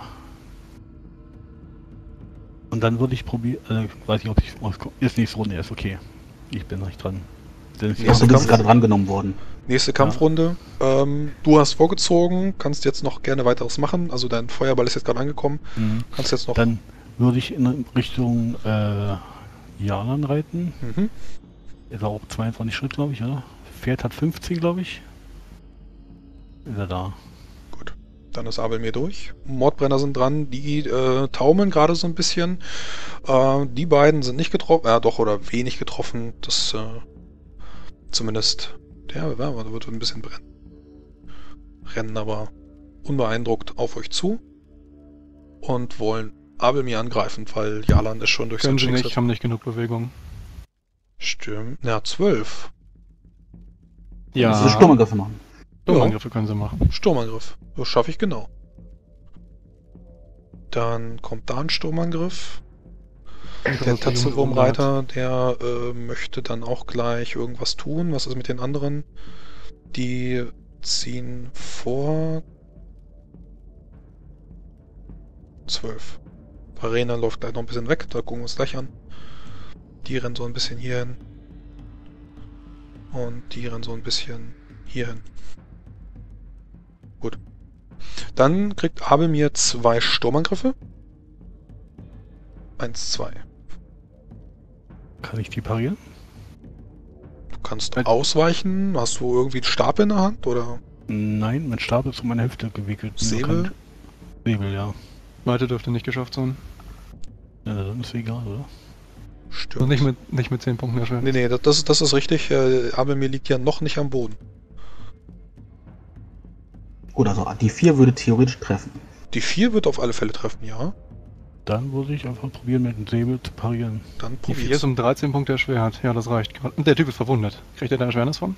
Und dann würde ich probieren, äh, weiß ich, ob ich, oh, ist nächste Runde erst, okay. Ich bin noch nicht dran. Denn es
Ja,
Achso,
so
du
kann-
bist gerade drangenommen worden.
Nächste Kampfrunde. Ähm, du hast vorgezogen, kannst jetzt noch gerne weiteres machen. Also dein Feuerball ist jetzt gerade angekommen.
Mhm.
Kannst jetzt noch...
Dann würde ich in Richtung äh, Jalan reiten.
Mhm.
Ist auch zweiundzwanzig Schritt, glaube ich, oder? Pferd hat fünfzehn, glaube ich. Ist er da?
Gut. Dann ist Abel mir durch. Mordbrenner sind dran. Die äh, taumeln gerade so ein bisschen. Äh, die beiden sind nicht getroffen. Ja, doch, oder wenig getroffen. Das äh, zumindest... Der ja, da wird ein bisschen brennen. Rennen aber unbeeindruckt auf euch zu. Und wollen Abel mir angreifen, weil Jalan ist schon durch sein
Können sie nicht,
Schicksal...
haben nicht genug Bewegung.
Stimmt. Ja, zwölf.
Ja,
Das ist Sturmangriffe machen.
Sturmangriffe können sie machen.
Sturmangriff. Das schaffe ich genau. Dann kommt da ein Sturmangriff. Der Tatzelwurmreiter, der äh, möchte dann auch gleich irgendwas tun. Was ist mit den anderen? Die ziehen vor... zwölf. Verena läuft gleich noch ein bisschen weg, da gucken wir uns gleich an. Die rennen so ein bisschen hier hin. Und die rennen so ein bisschen hier hin. Gut. Dann kriegt Abel mir zwei Sturmangriffe. Eins, zwei.
Kann ich die parieren?
Du kannst ausweichen. Hast du irgendwie einen Stab in der Hand, oder?
Nein, mein Stab ist um meine Hälfte gewickelt.
Säbel?
Säbel, ja.
Weite dürfte nicht geschafft sein.
Ja, dann ist egal, oder?
Stimmt.
Also nicht mit, nicht mit zehn Punkten erschweren.
Nee, nee, das, das, ist- das ist richtig. Äh, aber mir liegt ja noch nicht am Boden.
Gut, also die vier würde theoretisch treffen.
Die vier wird auf alle Fälle treffen, ja.
Dann muss ich einfach probieren, mit dem Säbel zu parieren.
Dann
Die vier
probier's.
ist um dreizehn Punkte erschwert. Ja, das reicht gerade. Und der Typ ist verwundet. Kriegt er da Erschwernis von?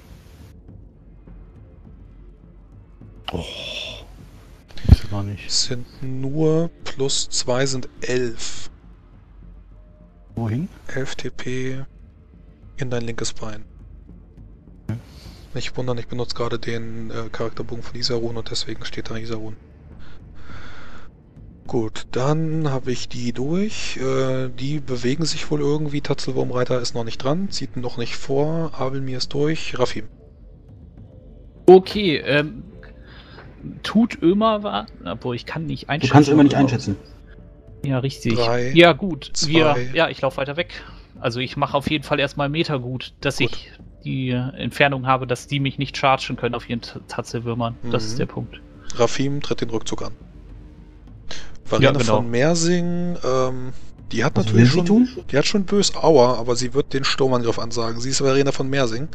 Oh. Ist ja gar nicht.
Es sind nur plus zwei sind elf.
Wohin?
elf T P in dein linkes Bein.
Okay.
Nicht wundern, ich benutze gerade den äh, Charakterbogen von Isarun und deswegen steht da Isarun. Gut, dann habe ich die durch. Äh, die bewegen sich wohl irgendwie. Tatzelwurmreiter ist noch nicht dran, zieht noch nicht vor. Abelmir ist durch. Rafim.
Okay, ähm, tut Ömer was? Obwohl, ich kann nicht
Du
einschätzen.
kannst immer
ob
nicht
Ömer-
einschätzen.
Ja, richtig.
Drei,
ja, gut.
zwei.
Wir, ja, ich laufe weiter weg. Also ich mache auf jeden Fall erstmal Meter gut, dass
Gut.
ich die äh, Entfernung habe, dass die mich nicht chargen können auf ihren T- Tatzelwürmern. Das
Mhm.
ist der Punkt.
Rafim tritt den Rückzug an. Verena
Ja, genau.
von Mersing, ähm, die hat
Was will
natürlich
sie
schon,
tun?
die hat schon bös Aua, aber sie wird den Sturmangriff ansagen. Sie ist Verena von Mersing.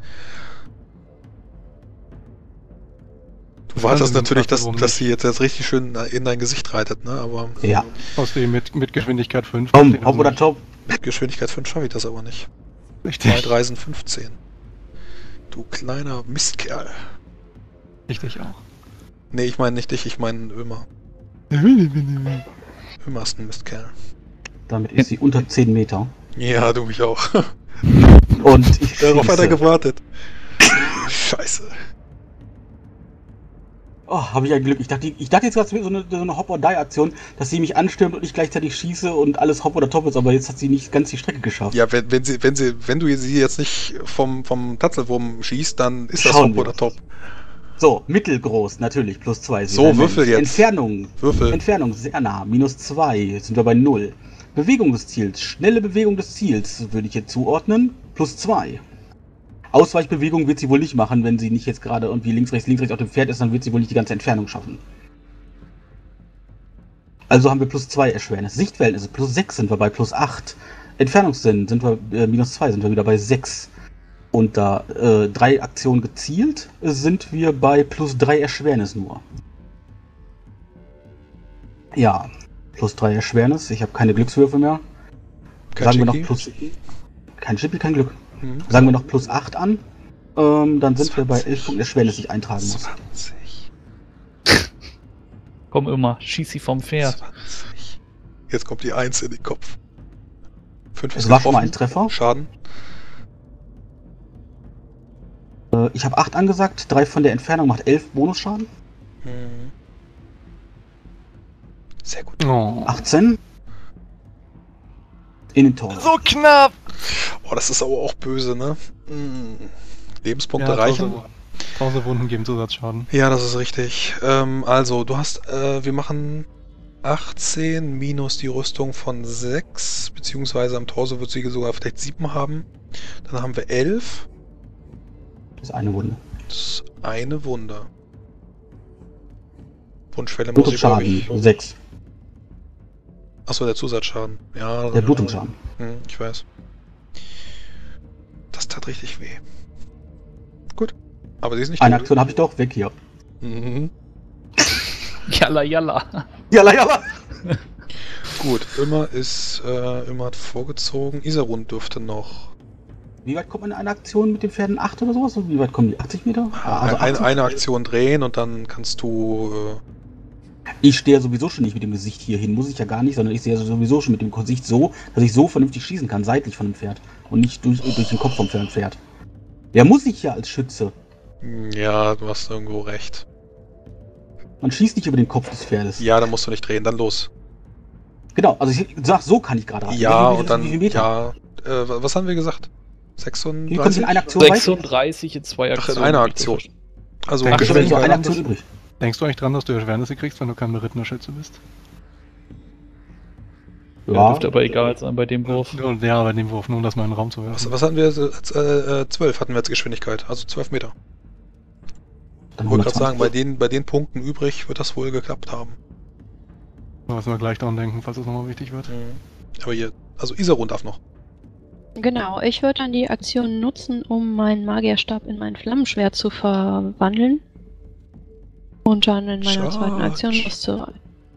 Du wartest
sie den
natürlich, dass,
Tatzelwurm
dass
nicht.
sie jetzt, jetzt richtig schön in dein Gesicht reitet, ne? Aber
Ja.
Außerdem mit, mit Geschwindigkeit fünf.
Komm,
Den
hopp oder top.
mit Geschwindigkeit fünf schaffe ich das aber nicht.
Richtig.
Zwei Reisen fünfzehn. Du kleiner Mistkerl.
Richtig auch.
Nee, ich meine nicht dich, ich meine Ömer. Ömer ist ein Mistkerl.
Damit ist sie unter zehn Meter.
Ja, du mich auch.
Und ich
Darauf hat er
schieße.
gewartet. Scheiße.
Oh, habe ich ein Glück. Ich dachte, ich dachte jetzt gerade, es wäre so eine, so eine Hop-or-Die-Aktion, dass sie mich anstürmt und ich gleichzeitig schieße und alles Hop oder Top ist, aber jetzt hat sie nicht ganz die Strecke geschafft.
Ja, wenn, wenn sie, wenn sie, wenn du sie jetzt nicht vom, vom Tatzelwurm schießt, dann ist das
Schauen
Hop
wir.
oder Top.
So, mittelgroß, natürlich, plus zwei. Sie
So,
werden
würfel jetzt.
Entfernung.
Würfel.
Entfernung sehr nah, minus zwei, sind wir bei null. Bewegung des Ziels, schnelle Bewegung des Ziels würde ich jetzt zuordnen, plus zwei. Ausweichbewegung wird sie wohl nicht machen, wenn sie nicht jetzt gerade irgendwie links, rechts, links, rechts auf dem Pferd ist, dann wird sie wohl nicht die ganze Entfernung schaffen. Also haben wir plus zwei Erschwernis. Sichtverhältnisse, plus sechs sind wir bei plus acht. Entfernungssinn sind wir, äh, minus zwei sind wir wieder bei sechs. Und da äh, drei Aktionen gezielt, sind wir bei plus drei Erschwernis nur. Ja, plus drei Erschwernis. Ich habe keine Glückswürfe mehr.
Kein
Sagen wir
Chicky?
noch plus. Kein Chippy, kein Glück.
Hm.
Sagen wir noch plus acht an. Ähm, dann sind wir bei elf Punkten Erschwernis, die ich eintragen muss.
zwanzig.
Komm Ömer, schieß sie vom Pferd.
zwanzig. Jetzt kommt die eins in den Kopf. fünf
Es war schon mal ein Treffer.
Schaden.
Äh, ich habe acht angesagt. drei von der Entfernung macht elf Bonusschaden.
Hm. Sehr gut.
Oh.
achtzehn. In den Tor.
So knapp!
Oh, das ist aber auch böse, ne? Hm. Lebenspunkte
Ja,
reichen.
tausend tausend Wunden geben Zusatzschaden.
Ja, das ist richtig. Ähm, also, du hast, äh, wir machen achtzehn minus die Rüstung von sechs, beziehungsweise am Torso wird sie sogar vielleicht sieben haben. Dann haben wir elf.
Das ist eine Wunde.
Das ist eine Wunde. Wunschwelle muss ich, glaube
Blutungsschaden,
ich.
sechs.
Achso, der Zusatzschaden. Ja,
Der Blutungsschaden.
Hm, ich weiß. Das tat richtig weh. Gut. Aber sie ist nicht
Eine
tot.
Aktion habe ich doch, weg hier.
Mhm.
Jalla, jalla.
Jalla, jalla!
Gut, Immer ist, äh, Immer hat vorgezogen. Isarun dürfte noch
Wie weit kommt man in einer Aktion mit den Pferden? acht oder sowas? Wie weit kommen die? achtzig Meter?
Also
achtzig?
eine, eine Aktion drehen und dann kannst du... Äh,
Ich stehe ja sowieso schon nicht mit dem Gesicht hier hin, muss ich ja gar nicht, sondern ich sehe ja sowieso schon mit dem Gesicht so, dass ich so vernünftig schießen kann, seitlich von dem Pferd. Und nicht durch, durch den Kopf vom Pferd. Ja, muss ich ja als Schütze.
ja, du hast irgendwo recht.
Man schießt nicht über den Kopf des Pferdes.
Ja, dann musst du nicht drehen, dann los.
Genau, also ich sag, so kann ich gerade rein.
Ja,
Wie viel-
und dann...
wie viel Meter?
Ja, äh, was haben wir gesagt?
Wie kommt
sechsunddreißig?
in einer Aktion weiter?
sechsunddreißig in zwei
Ach,
Aktionen.
in einer Aktion. Also,
Danke.
Ich habe nur eine
Denkst
Aktion
du-
übrig.
Denkst du eigentlich dran, dass du Erschwernisse kriegst, wenn du kein berittener Schütze bist?
Ja, dürfte aber egal sein bei dem Wurf.
Und ja, bei dem Wurf, nur um das mal in den Raum zu werfen.
was, was hatten wir? Äh, äh, zwölf hatten wir als Geschwindigkeit, also zwölf Meter.
Dann
Ich wollte gerade
hundertzwanzig.
sagen, bei den, bei den Punkten übrig wird das wohl geklappt haben.
Da müssen wir gleich dran denken, falls es nochmal wichtig wird.
Aber hier, also Isarun darf noch.
Genau, ich würde dann die Aktion nutzen, um meinen Magierstab in mein Flammenschwert zu verwandeln. Und dann in meiner
Charge.
zweiten Aktion loszureiten.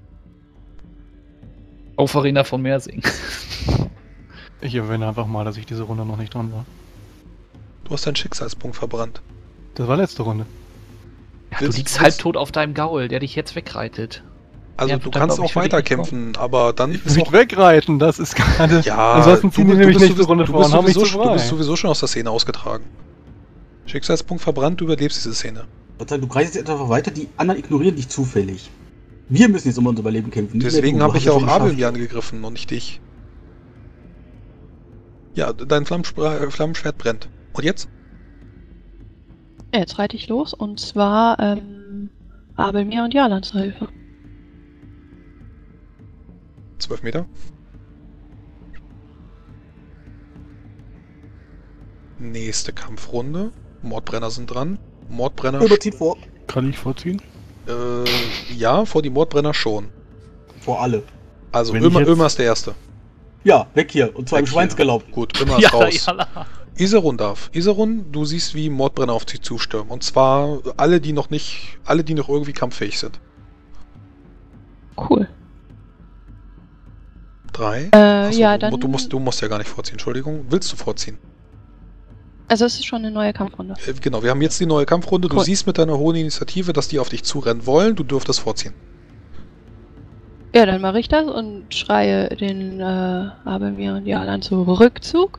Auf Arena von Mersing.
Ich erwähne einfach mal, dass ich diese Runde noch nicht dran war.
Du hast deinen Schicksalspunkt verbrannt.
Das war letzte Runde.
Ja, du
Willst-
liegst
willst-
halbtot auf deinem Gaul, der dich jetzt wegreitet.
Also
Ja,
du
dann
kannst
glaub ich,
auch
würde ich
weiter
nicht
kämpfen, aber dann ist
Nicht
auch...
wegreiten, das ist gerade...
Ja,
ansonsten ziehen die
du
nämlich
bist
nächste
sowieso-
Runde
du
vor
bist
und haben mich
sowieso
zu
schon- Du bist
frei.
sowieso schon aus der Szene ausgetragen. Schicksalspunkt verbrannt, du überlebst diese Szene.
Gott sei Dank, du greifst jetzt einfach weiter, die anderen ignorieren dich zufällig. Wir müssen jetzt um unser Überleben kämpfen. nicht mehr
Deswegen
du.
habe
Du
ich ja
hast
auch
es schon
Abel
geschafft.
mir angegriffen und nicht dich. Ja, dein Flammenspr- Flammenschwert brennt. Und jetzt?
Jetzt reite ich los und zwar ähm, Abelmir und Jalan zur Hilfe.
zwölf Meter. Nächste Kampfrunde. Mordbrenner sind dran. Mordbrenner...
Überzieht vor.
Kann ich vorziehen?
Äh, ja, vor die Mordbrenner schon.
Vor alle.
Also
Wenn ich
Ömer,
jetzt-
Ömer ist der Erste.
Ja, weg hier. Und zwar im
Weg hier.
Schweinsgalopp.
Gut, Ömer ist raus. Isarun darf. Isarun, du siehst, wie Mordbrenner auf dich zustürmen. Und zwar alle, die noch nicht, alle, die noch irgendwie kampffähig sind.
Cool.
Drei.
Äh,
Achso,
ja,
du,
dann.
du, musst, du musst ja gar nicht vorziehen, Entschuldigung. Willst du vorziehen?
Also es ist schon eine neue Kampfrunde.
Äh, genau, wir haben jetzt die neue Kampfrunde. Du
Cool.
siehst mit deiner hohen Initiative, dass die auf dich zurennen wollen. Du dürftest vorziehen.
Ja, dann mache ich das und schreie den äh, Abelmir und Jalan zu Rückzug.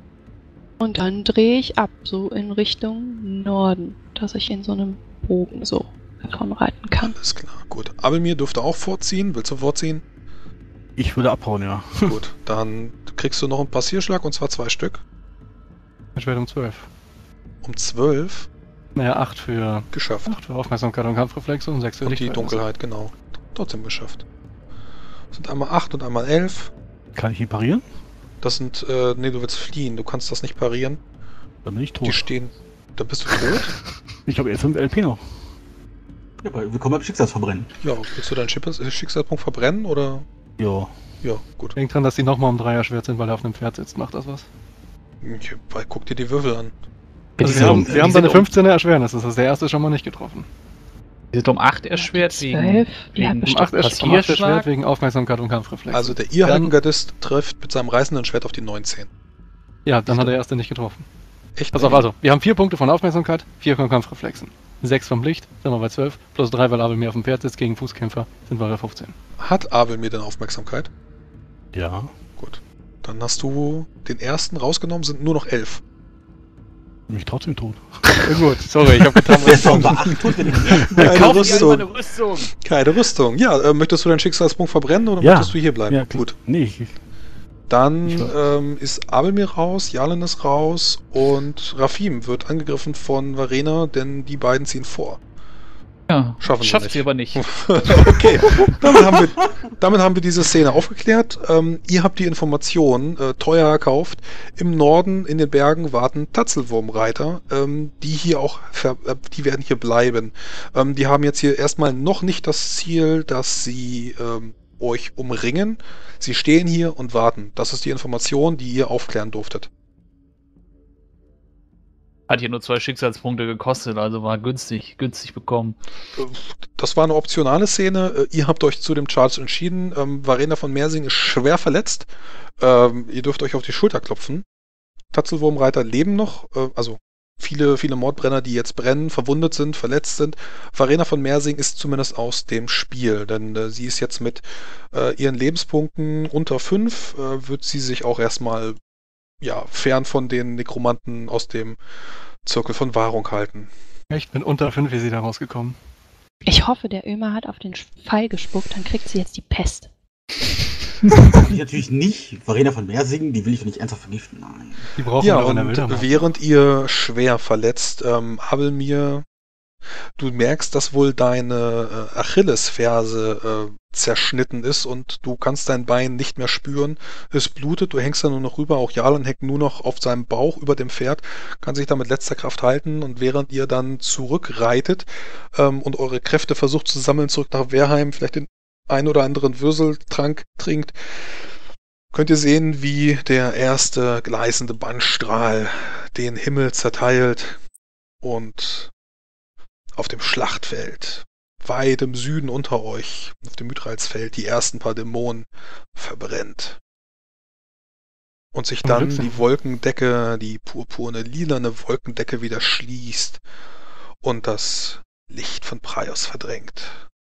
Und dann drehe ich ab, so in Richtung Norden, dass ich in so einem Bogen so davon reiten kann.
Alles klar, gut. Abelmir dürfte auch vorziehen. Willst du vorziehen?
Ich würde abhauen, ja.
Gut, dann kriegst du noch einen Passierschlag und zwar zwei Stück.
Schwert um zwölf.
Um zwölf
Naja, acht für,
geschafft.
acht für Aufmerksamkeit und Kampfreflexe und sechs für
Und die
Lichtverhältnisse.
Dunkelheit, genau. Trotzdem geschafft. Das sind einmal acht und einmal elf.
Kann ich ihn parieren?
Das sind, äh, nee, du willst fliehen. Du kannst das nicht parieren.
Dann bin ich tot.
Die stehen, dann bist du tot.
Ich habe jetzt fünf L P noch.
Ja, aber willkommen beim Schicksalsverbrennen.
Ja, willst du deinen Schickals- Schicksalspunkt verbrennen oder?
Ja.
Ja, gut.
Denk dran, dass die nochmal um Dreier schwert sind, weil er auf einem Pferd sitzt. Macht das was?
Ich, weil, guck dir die Würfel an.
Also
die
wir
sind
haben,
um-
wir haben
die
da eine
sind um-
fünfzehner Erschwernis, das ist der erste schon mal nicht getroffen.
Die sind um acht erschwert wegen,
Zwölf? Ja,
wegen
bestimmt.
Um acht Ersch- um acht
Passierschlag.
erschwert wegen Aufmerksamkeit und Kampfreflexe.
Also der Irrhalbengardist trifft mit seinem reißenden Schwert auf die neunzehn.
ja, dann hat der erste nicht getroffen.
Echt?
Pass auf, also, wir haben vier Punkte von Aufmerksamkeit, vier von Kampfreflexen. Sechs vom Licht, sind wir bei zwölf, plus drei, weil Abel mehr auf dem Pferd sitzt, gegen Fußkämpfer, sind wir bei fünfzehn.
Hat Abel mir denn Aufmerksamkeit?
Ja.
Gut. Dann hast du den ersten rausgenommen, sind nur noch elf.
Bin ich trotzdem tot.
Ja, gut, sorry, ich hab getan,
Wer ist doch bei acht tot, wenn ich
Keine
Kauf dir
Rüstung.
mal eine Rüstung.
Keine Rüstung. Ja, äh, möchtest du deinen Schicksalspunkt verbrennen oder
Ja.
möchtest du hier bleiben?
Ja,
Gut.
Nee, ich,
Dann
Ich war-
ähm, ist Abelmir raus, Jalen ist raus und Rafim wird angegriffen von Varena, denn die beiden ziehen vor.
Ja,
Schaffen sie
schafft
nicht.
sie aber nicht.
Okay, damit haben, wir, damit haben wir diese Szene aufgeklärt. Ähm, ihr habt die Information äh, teuer erkauft. Im Norden in den Bergen warten Tatzelwurmreiter, ähm, die hier auch, ver äh, die werden hier bleiben. Ähm, die haben jetzt hier erstmal noch nicht das Ziel, dass sie ähm, euch umringen. Sie stehen hier und warten. Das ist die Information, die ihr aufklären durftet.
Hat hier nur zwei Schicksalspunkte gekostet, also war günstig, günstig bekommen.
Das war eine optionale Szene. Äh, Ihr habt euch zu dem Charge entschieden. Ähm, Varena von Mersing ist schwer verletzt. Ähm, ihr dürft euch auf die Schulter klopfen. Tatzelwurmreiter leben noch, äh, also viele, viele Mordbrenner, die jetzt brennen, verwundet sind, verletzt sind. Verena von Mersing ist zumindest aus dem Spiel, denn äh, sie ist jetzt mit äh, ihren Lebenspunkten unter fünf, äh, wird sie sich auch erstmal ja, fern von den Nekromanten aus dem Zirkel von Wahrung halten.
Echt, mit unter fünf ist sie da rausgekommen.
Ich hoffe, der Ömer hat auf den Pfeil gespuckt, dann kriegt sie jetzt die Pest.
Ich natürlich nicht. Verena von Mersing, die will ich doch nicht ernsthaft vergiften. Nein.
Die brauchen
Ja,
wir doch in der
und
Wildermacht.
während ihr schwer verletzt, ähm, Abelmir, du merkst, dass wohl deine äh, Achillesferse äh, zerschnitten ist und du kannst dein Bein nicht mehr spüren. Es blutet, du hängst da nur noch rüber. Auch Jarlan hängt nur noch auf seinem Bauch über dem Pferd, kann sich da mit letzter Kraft halten. Und während ihr dann zurückreitet ähm, und eure Kräfte versucht zu sammeln, zurück nach Wehrheim, vielleicht den ein oder anderen Würseltrank trinkt, könnt ihr sehen, wie der erste gleißende Bannstrahl den Himmel zerteilt und auf dem Schlachtfeld, weit im Süden unter euch, auf dem Mythralsfeld, die ersten paar Dämonen verbrennt. Und sich dann die Wolkendecke, die purpurne, lilane Wolkendecke wieder schließt und das Licht von Praios verdrängt.